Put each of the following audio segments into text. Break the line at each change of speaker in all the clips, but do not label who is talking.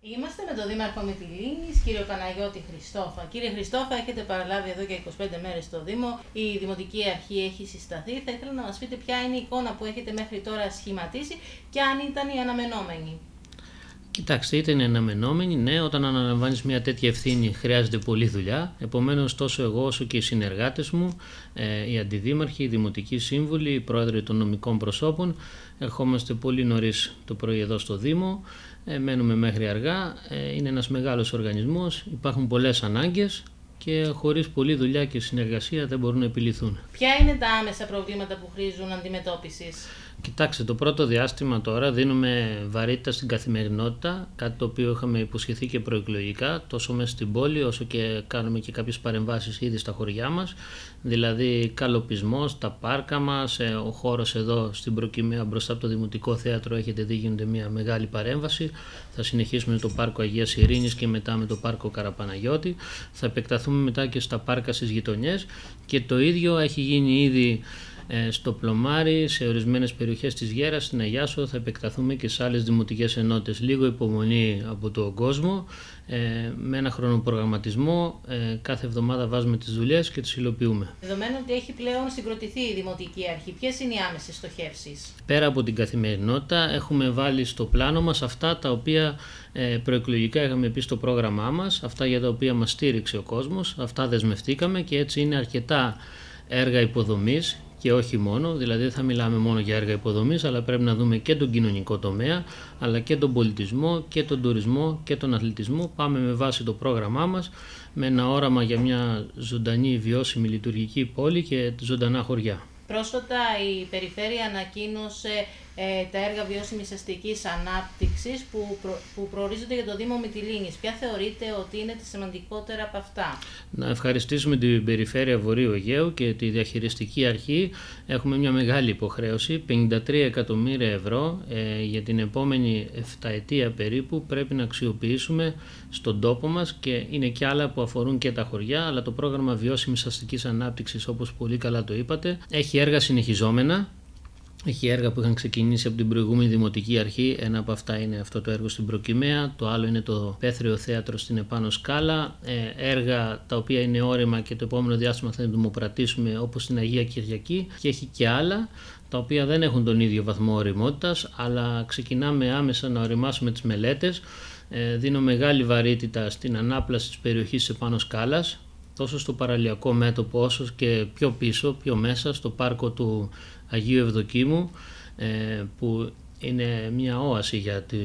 Είμαστε με τον Δήμαρχο Μυτιλήνης, κύριο Παναγιώτη Χριστόφα. Κύριε Χριστόφα, έχετε παραλάβει εδώ και 25 μέρες στο Δήμο. Η Δημοτική Αρχή έχει συσταθεί. Θα ήθελα να μας πείτε ποια είναι η εικόνα που έχετε μέχρι τώρα σχηματίσει και αν ήταν η αναμενόμενη.
Κοιτάξτε, ήταν αναμενόμενη, ναι. Όταν αναλαμβάνεις μια τέτοια ευθύνη χρειάζεται πολλή δουλειά. Επομένως, τόσο εγώ όσο και οι συνεργάτες μου, οι αντιδήμαρχοι, οι δημοτικοί σύμβουλοι, οι πρόεδροι των νομικών προσώπων, ερχόμαστε πολύ νωρίς το πρωί εδώ στο Δήμο. Μένουμε μέχρι αργά. Είναι ένας μεγάλος οργανισμός, υπάρχουν πολλές ανάγκες και χωρίς πολλή δουλειά και συνεργασία δεν μπορούν να επιληθούν.
Ποια είναι τα άμεσα προβλήματα που χρήζουν αντιμετώπισης?
Κοιτάξτε, το πρώτο διάστημα τώρα δίνουμε βαρύτητα στην καθημερινότητα, κάτι το οποίο είχαμε υποσχεθεί και προεκλογικά, τόσο μέσα στην πόλη όσο και κάνουμε και κάποιες παρεμβάσεις ήδη στα χωριά μας, δηλαδή καλοπισμός, τα πάρκα μας, ο χώρος εδώ στην Προκυμαία μπροστά από το Δημοτικό Θέατρο έχετε δει γίνεται μια μεγάλη παρέμβαση, θα συνεχίσουμε με το πάρκο Αγίας Ειρήνης και μετά με το πάρκο Καραπαναγιώτη, θα επεκταθούμε μετά και στα πάρκα στις γειτονιές και το ίδιο έχει γίνει ήδη στο Πλωμάρι, σε ορισμένες περιοχές της Γέρας, στην Αγιάσο, θα επεκταθούμε και σε άλλες δημοτικές ενότητες. Λίγο υπομονή από τον κόσμο, με ένα χρονοπρογραμματισμό, κάθε εβδομάδα βάζουμε τις δουλειές και τις υλοποιούμε.
Δεδομένου ότι έχει πλέον συγκροτηθεί η Δημοτική Αρχή, ποιες είναι οι άμεσες στοχεύσεις?
Πέρα από την καθημερινότητα, έχουμε βάλει στο πλάνο μας αυτά τα οποία προεκλογικά είχαμε πει στο πρόγραμμά μας, αυτά για τα οποία μας στήριξε ο κόσμος, αυτά δεσμευτήκαμε και έτσι είναι αρκετά έργα υποδομής. Και όχι μόνο, δηλαδή δεν θα μιλάμε μόνο για έργα υποδομής, αλλά πρέπει να δούμε και τον κοινωνικό τομέα, αλλά και τον πολιτισμό και τον τουρισμό και τον αθλητισμό. Πάμε με βάση το πρόγραμμά μας, με ένα όραμα για μια ζωντανή, βιώσιμη, λειτουργική πόλη και ζωντανά χωριά.
Πρόσφατα η Περιφέρεια ανακοίνωσε τα έργα βιώσιμης αστικής ανάπτυξης που προορίζονται για το Δήμο Μυτιλήνης. Ποια θεωρείτε ότι είναι τα σημαντικότερα από αυτά?
Να ευχαριστήσουμε την Περιφέρεια Βορείου Αιγαίου και τη Διαχειριστική Αρχή. Έχουμε μια μεγάλη υποχρέωση, 53 εκατομμύρια ευρώ για την επόμενη 7ετία περίπου πρέπει να αξιοποιήσουμε στον τόπο μας και είναι και άλλα που αφορούν και τα χωριά, αλλά το πρόγραμμα βιώσιμης αστικής ανάπτυξης, όπως πολύ καλά το είπατε, έχει έργα συνεχιζόμενα. Έχει έργα που είχαν ξεκινήσει από την προηγούμενη Δημοτική Αρχή. Ένα από αυτά είναι αυτό το έργο στην Προκυμαία, το άλλο είναι το Πέθριο Θέατρο στην Επάνω Σκάλα. Έργα τα οποία είναι όρημα και το επόμενο διάστημα θα δημοπρατήσουμε, όπως στην Αγία Κυριακή, και έχει και άλλα τα οποία δεν έχουν τον ίδιο βαθμό ωριμότητας, αλλά ξεκινάμε άμεσα να οριμάσουμε τις μελέτες. Δίνω μεγάλη βαρύτητα στην ανάπλαση της περιοχής της Επάνω Σκάλας, τόσο στο παραλιακό μέτωπο όσο και πιο πίσω, πιο μέσα, στο πάρκο του Αγίου Ευδοκίμου, που είναι μια όαση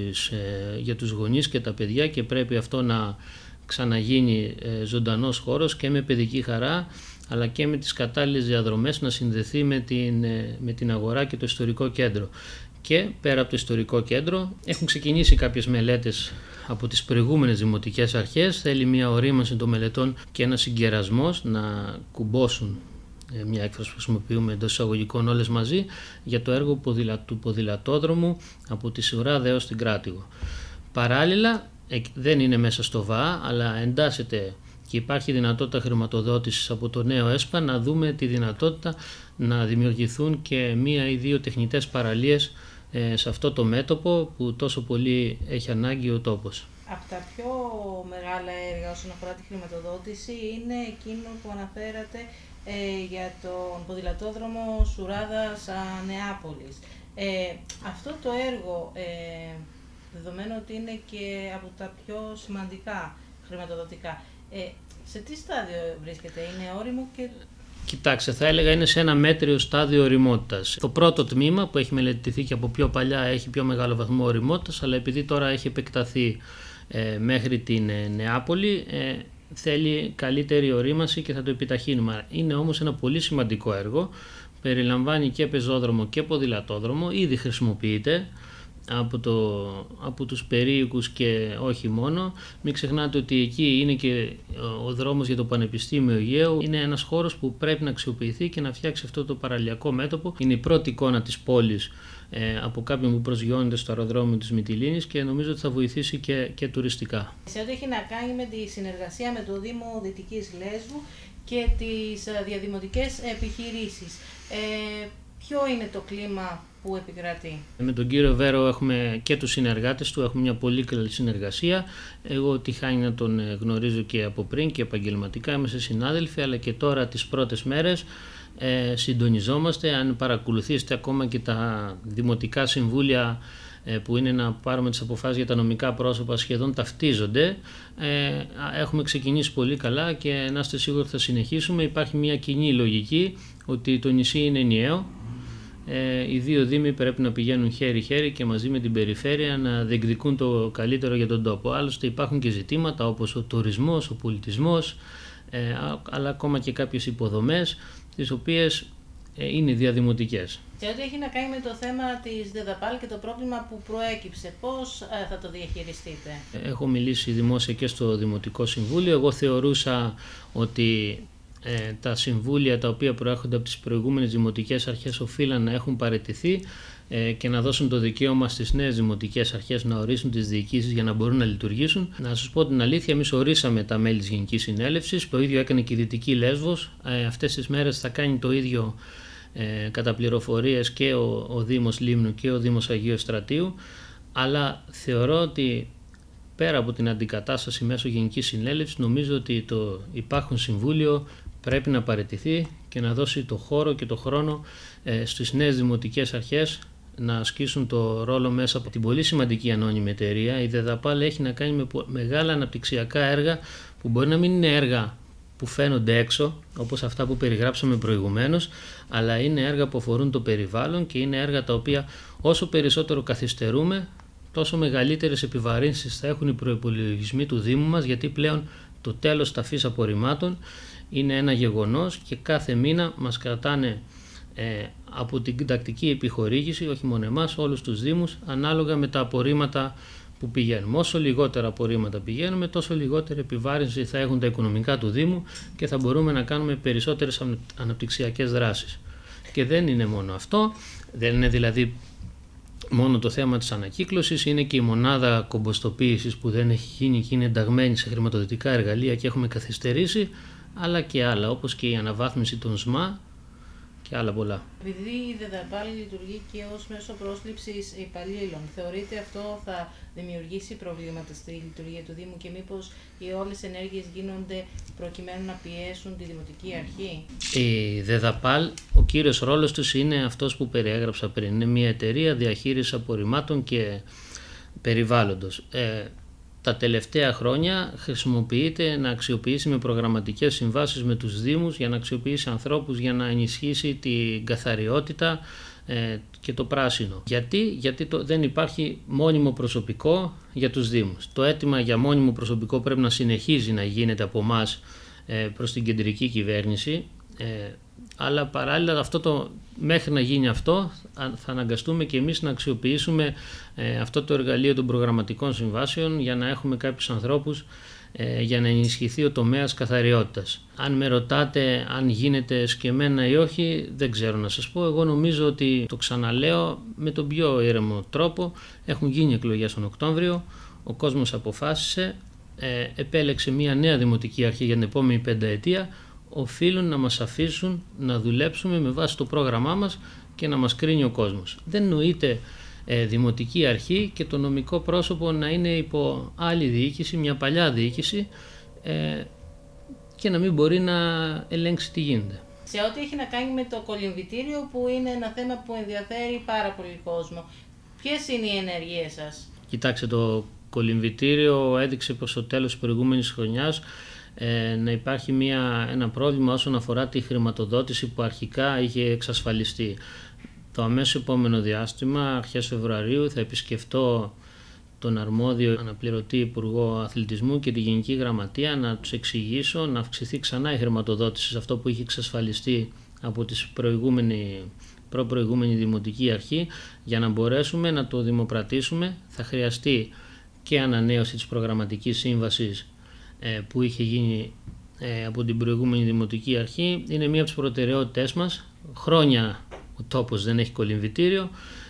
για τους γονείς και τα παιδιά και πρέπει αυτό να ξαναγίνει ζωντανός χώρος και με παιδική χαρά, αλλά και με τις κατάλληλες διαδρομές να συνδεθεί με την αγορά και το ιστορικό κέντρο. Και πέρα από το ιστορικό κέντρο έχουν ξεκινήσει κάποιες μελέτες από τις προηγούμενες δημοτικές αρχές. Θέλει μια ορίμανση των μελετών και ένα συγκερασμός να κουμπώσουν, μια έκφραση που χρησιμοποιούμε εντός εισαγωγικών όλες μαζί, για το έργο του ποδηλατόδρομου από τη Σουράδα έως την Κράτηγο. Παράλληλα, δεν είναι μέσα στο ΒΑ, αλλά εντάσσεται και υπάρχει δυνατότητα χρηματοδότησης από το νέο ΕΣΠΑ να δούμε τη δυνατότητα να δημιουργηθούν και μία ή δύο τεχνητές παραλίες σε αυτό το μέτωπο που τόσο πολύ έχει ανάγκη ο τόπος.
Από τα πιο μεγάλα έργα όσον αφορά τη χρηματοδότηση είναι εκείνο που αναφέρατε για τον ποδηλατόδρομο Σουράδας Νεάπολης. Αυτό το έργο, δεδομένου ότι είναι και από τα πιο σημαντικά χρηματοδοτικά, σε τι στάδιο βρίσκεται, είναι όριμο και...
Κοιτάξτε, θα έλεγα είναι σε ένα μέτριο στάδιο ωριμότητας. Το πρώτο τμήμα που έχει μελετηθεί και από πιο παλιά έχει πιο μεγάλο βαθμό ωριμότητας, αλλά επειδή τώρα έχει επεκταθεί μέχρι την Νεάπολη, θέλει καλύτερη ορίμανση και θα το επιταχύνουμε. Είναι όμως ένα πολύ σημαντικό έργο, περιλαμβάνει και πεζόδρομο και ποδηλατόδρομο, ήδη χρησιμοποιείται από τους περίοικους και όχι μόνο. Μην ξεχνάτε ότι εκεί είναι και ο δρόμος για το Πανεπιστήμιο Αιγαίου. Είναι ένας χώρος που πρέπει να αξιοποιηθεί και να φτιάξει αυτό το παραλιακό μέτωπο. Είναι η πρώτη εικόνα της πόλης από κάποιον που προσγειώνεται στο αεροδρόμιο της Μυτιλήνης και νομίζω ότι θα βοηθήσει και τουριστικά.
Σε ό,τι έχει να κάνει με τη συνεργασία με το Δήμο Δυτικής Λέσβου και τις διαδημοτικές επιχειρήσεις, ποιο είναι το κλίμα που επικρατεί.
Με τον κύριο Βέρο έχουμε και τους συνεργάτες του, έχουμε μια πολύ καλή συνεργασία. Εγώ τυχάνει να τον γνωρίζω και από πριν και επαγγελματικά, είμαστε συνάδελφοι, αλλά και τώρα τις πρώτες μέρες συντονιζόμαστε. Αν παρακολουθήσετε ακόμα και τα δημοτικά συμβούλια που είναι να πάρουμε τις αποφάσεις για τα νομικά πρόσωπα, σχεδόν ταυτίζονται. Έχουμε ξεκινήσει πολύ καλά και να είστε σίγουροι ότι θα συνεχίσουμε. Υπάρχει μια κοινή λογική ότι το νησί είναι ενιαίο. Οι δύο δήμοι πρέπει να πηγαίνουν χέρι-χέρι και μαζί με την περιφέρεια να διεκδικούν το καλύτερο για τον τόπο. Άλλωστε υπάρχουν και ζητήματα όπως ο τουρισμός, ο πολιτισμός, αλλά ακόμα και κάποιες υποδομές, τις οποίες είναι διαδημοτικές.
Σε ό,τι έχει να κάνει με το θέμα της ΔΕΔΑΠΑΛ και το πρόβλημα που προέκυψε, πώς θα το διαχειριστείτε?
Έχω μιλήσει δημόσια και στο Δημοτικό Συμβούλιο. Εγώ θεωρούσα ότι τα συμβούλια τα οποία προέρχονται από τις προηγούμενες δημοτικές αρχές οφείλαν να έχουν παραιτηθεί και να δώσουν το δικαίωμα στις νέες δημοτικές αρχές να ορίσουν τις διοικήσεις για να μπορούν να λειτουργήσουν. Να σας πω την αλήθεια, εμείς ορίσαμε τα μέλη της Γενικής Συνέλευσης, το ίδιο έκανε και η Δυτική Λέσβος. Αυτές τις μέρες θα κάνει το ίδιο κατά πληροφορίες και ο Δήμος Λίμνου και ο Δήμος Αγίου Ευστρατείου, αλλά θεωρώ ότι πέρα από την αντικατάσταση μέσω Γενικής Συνέλευσης, νομίζω ότι το υπάρχον Συμβούλιο πρέπει να παραιτηθεί και να δώσει το χώρο και το χρόνο στις νέες δημοτικές αρχές να ασκήσουν το ρόλο μέσα από την πολύ σημαντική ανώνυμη εταιρεία. Η ΔΕΔΑΠΑΛ έχει να κάνει με μεγάλα αναπτυξιακά έργα που μπορεί να μην είναι έργα που φαίνονται έξω, όπως αυτά που περιγράψαμε προηγουμένως, αλλά είναι έργα που αφορούν το περιβάλλον και είναι έργα τα οποία όσο περισσότερο καθυστερούμε, τόσο μεγαλύτερες επιβαρύνσεις θα έχουν οι προϋπολογισμοί του Δήμου μας, γιατί πλέον το τέλος ταφής απορριμμάτων είναι ένα γεγονός και κάθε μήνα μας κρατάνε από την τακτική επιχορήγηση, όχι μόνο εμάς, όλους τους Δήμους, ανάλογα με τα απορρίμματα που πηγαίνουμε. Όσο λιγότερα απορρίμματα πηγαίνουμε, τόσο λιγότερη επιβάρυνση θα έχουν τα οικονομικά του Δήμου και θα μπορούμε να κάνουμε περισσότερες αναπτυξιακές δράσεις. Και δεν είναι μόνο αυτό, δεν είναι δηλαδή μόνο το θέμα της ανακύκλωσης, είναι και η μονάδα κομποστοποίησης που δεν έχει γίνει και είναι ενταγμένη σε χρηματοδοτικά εργαλεία και έχουμε καθυστερήσει, αλλά και άλλα, όπως και η αναβάθμιση των ΣΜΑ και άλλα πολλά.
Επειδή η ΔΕΔΑΠΑΛ λειτουργεί και ως μέσο πρόσληψης υπαλλήλων, θεωρείτε αυτό θα δημιουργήσει προβλήματα στη λειτουργία του Δήμου και μήπως οι όλες ενέργειες γίνονται προκειμένου να πιέσουν τη Δημοτική Αρχή?
Η ΔΕΔΑΠΑΛ, ο κύριος ρόλος τους είναι αυτός που περιέγραψα πριν. Είναι μια εταιρεία διαχείρισης απορριμμάτων και περιβάλλοντος. Τα τελευταία χρόνια χρησιμοποιείται να αξιοποιήσει με προγραμματικές συμβάσεις με τους Δήμους για να αξιοποιήσει ανθρώπους για να ενισχύσει την καθαριότητα και το πράσινο. Γιατί δεν υπάρχει μόνιμο προσωπικό για τους Δήμους. Το αίτημα για μόνιμο προσωπικό πρέπει να συνεχίζει να γίνεται από εμάς προς την κεντρική κυβέρνηση, αλλά παράλληλα μέχρι να γίνει αυτό θα αναγκαστούμε και εμείς να αξιοποιήσουμε αυτό το εργαλείο των προγραμματικών συμβάσεων για να έχουμε κάποιους ανθρώπους για να ενισχυθεί ο τομέας καθαριότητας. Αν με ρωτάτε αν γίνεται σκεμμένα ή όχι, δεν ξέρω να σας πω. Εγώ νομίζω ότι, το ξαναλέω με τον πιο ήρεμο τρόπο, έχουν γίνει εκλογές τον Οκτώβριο, ο κόσμος αποφάσισε, επέλεξε μια νέα δημοτική αρχή για την επόμενη πενταετία. Οφείλουν να μας αφήσουν να δουλέψουμε με βάση το πρόγραμμά μας και να μας κρίνει ο κόσμος. Δεν νοείται δημοτική αρχή και το νομικό πρόσωπο να είναι υπό άλλη διοίκηση, μια παλιά διοίκηση, και να μην μπορεί να ελέγξει τι γίνεται.
Σε ό,τι έχει να κάνει με το κολυμβητήριο, που είναι ένα θέμα που ενδιαφέρει πάρα πολύ κόσμο, ποιες είναι οι ενέργειές σας?
Κοιτάξτε, το κολυμβητήριο έδειξε προς το τέλος της προηγούμενης χρονιάς να υπάρχει ένα πρόβλημα όσον αφορά τη χρηματοδότηση που αρχικά είχε εξασφαλιστεί. Το αμέσως επόμενο διάστημα, αρχές Φεβρουαρίου, θα επισκεφτώ τον αρμόδιο αναπληρωτή Υπουργό Αθλητισμού και τη Γενική Γραμματεία να τους εξηγήσω να αυξηθεί ξανά η χρηματοδότηση σε αυτό που είχε εξασφαλιστεί από τη προπροηγούμενη Δημοτική Αρχή, για να μπορέσουμε να το δημοπρατήσουμε. Θα χρειαστεί και ανανέωση της προγραμματικής σύμβασης που είχε γίνει από την προηγούμενη Δημοτική Αρχή. Είναι μία από τις προτεραιότητές μας. Χρόνια ο τόπος δεν έχει κολυμβητήριο.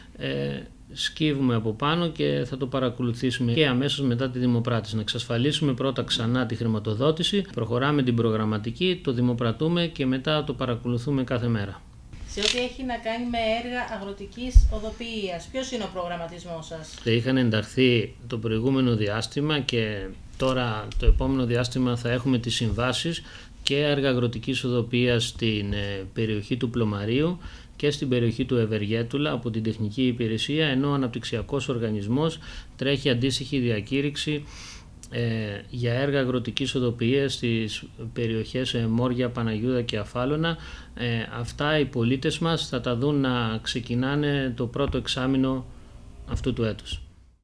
Σκύβουμε από πάνω και θα το παρακολουθήσουμε και αμέσως μετά τη δημοπράτηση. Να εξασφαλίσουμε πρώτα ξανά τη χρηματοδότηση, προχωράμε την προγραμματική, το δημοπρατούμε και μετά το παρακολουθούμε κάθε μέρα.
σε ό,τι έχει να κάνει με έργα αγροτικής οδοποιίας. Ποιος είναι ο προγραμματισμός σας?
Είχαν ενταχθεί το προηγούμενο διάστημα και τώρα το επόμενο διάστημα θα έχουμε τις συμβάσεις και έργα αγροτικής οδοποιίας στην περιοχή του Πλωμαρίου και στην περιοχή του Ευεργέτουλα από την Τεχνική Υπηρεσία, ενώ ο Αναπτυξιακός Οργανισμός τρέχει αντίστοιχη διακήρυξη για έργα αγροτικής οδοποιίας στις περιοχές Μόρια, Παναγιούδα και Αφάλωνα. Αυτά οι πολίτες μας θα τα δουν να ξεκινάνε το πρώτο εξάμηνο αυτού του έτους.